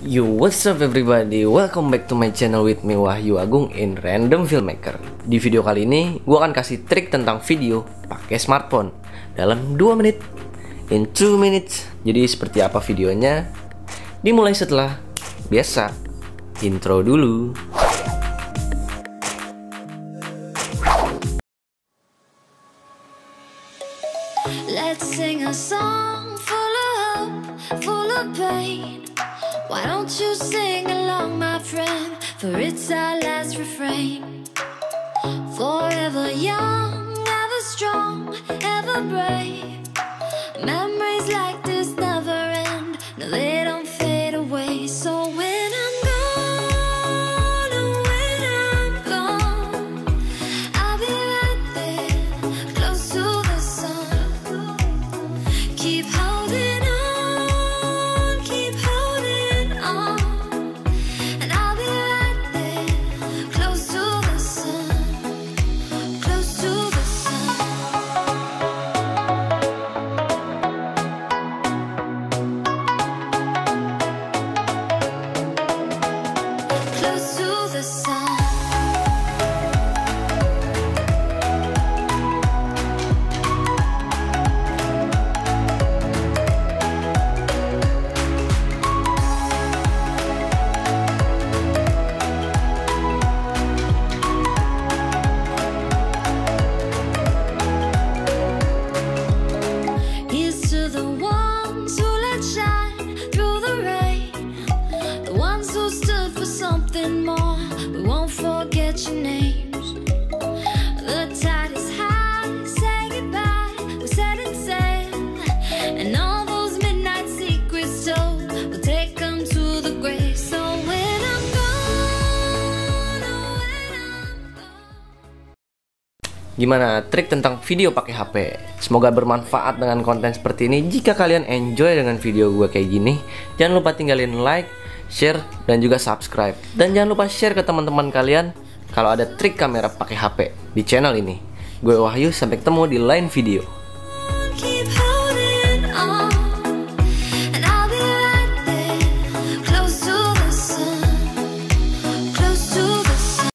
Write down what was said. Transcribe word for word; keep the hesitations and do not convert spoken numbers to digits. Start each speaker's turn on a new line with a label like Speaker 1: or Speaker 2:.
Speaker 1: Yo, what's up everybody? Welcome back to my channel with me Wahyu Agung in Random Filmmaker. Di video kali ini, gue akan kasih trik tentang video pakai smartphone dalam dua menit. In two minutes. Jadi seperti apa videonya? Dimulai setelah biasa intro dulu.
Speaker 2: Let's sing a song full of hope, full of pain. Why don't you sing along, my friend? For it's our last refrain. Forever young, ever strong, ever brave. Memories like this never end. No, they don't fade away. So when I'm gone, oh, when I'm gone, I'll be right there, close to the sun. Keep holding on, keep holding on, and I'll be right there, close to the sun, close to the sun. Close to the sun. Here's to the ones who let shine through the rain, the ones who stood for something more. We won't forget your names. The tide is high, say goodbye, we're setting sail, and all those midnight secrets told, we'll take them to the grave. So when I'm gone, oh, when I'm gone.
Speaker 1: Gimana trik tentang video pakai H P? Semoga bermanfaat dengan konten seperti ini. Jika kalian enjoy dengan video gue kayak gini, jangan lupa tinggalin like, share, dan juga subscribe. Dan jangan lupa share ke teman-teman kalian kalau ada trik kamera pakai H P di channel ini. Gue Wahyu, sampai ketemu di lain video.
Speaker 2: Keep